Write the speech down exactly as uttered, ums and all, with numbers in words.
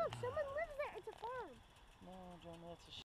Look, someone lives there. It's a farm. No, Jonah, that's a